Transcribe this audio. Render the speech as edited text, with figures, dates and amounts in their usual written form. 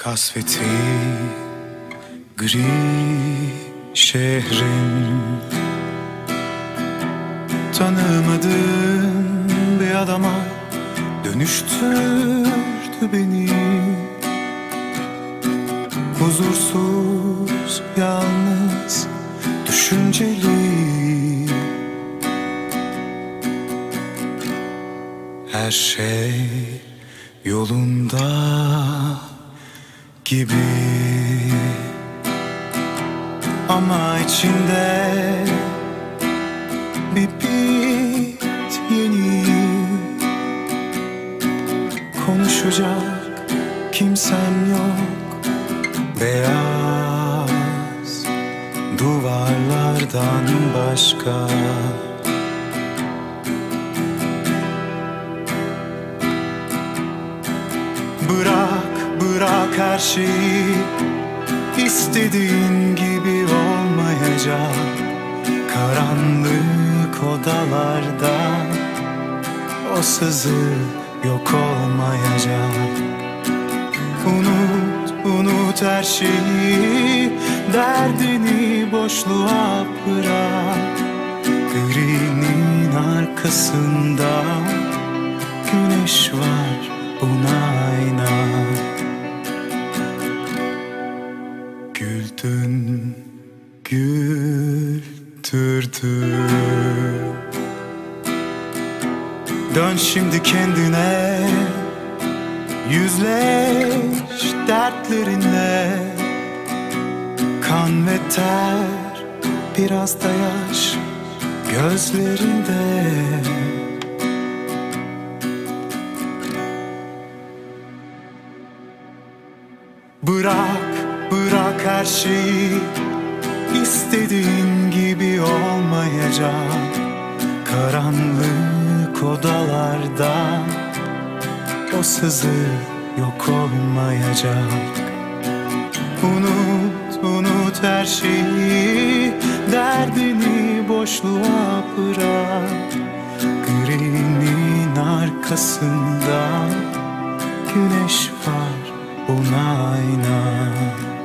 Kasveti gri şehrin, tanımadığım bir adama dönüştürdü beni. Huzursuz, yalnız, düşünceli. Her şey yolunda gibi, ama içinde bir bit yeni. Konuşacak kimsem yok, beyaz duvarlardan başka. Bırak her şeyi, istediğin gibi olmayacak. Karanlık odalarda o sızı yok olmayacak. Unut her şeyi, derdini boşluğa bırak. Grinin arkasında güneş var, buna inan. Güldün, güldürdün. Dön şimdi kendine, yüzleş dertlerinle. Kan ve ter, biraz da yaş gözlerinde. Bırak her şeyi, istediğin gibi olmayacak. Karanlık odalarda o sızı yok olmayacak. Unut her şeyi, derdini boşluğa bırak. Grinin arkasında güneş var, buna inan.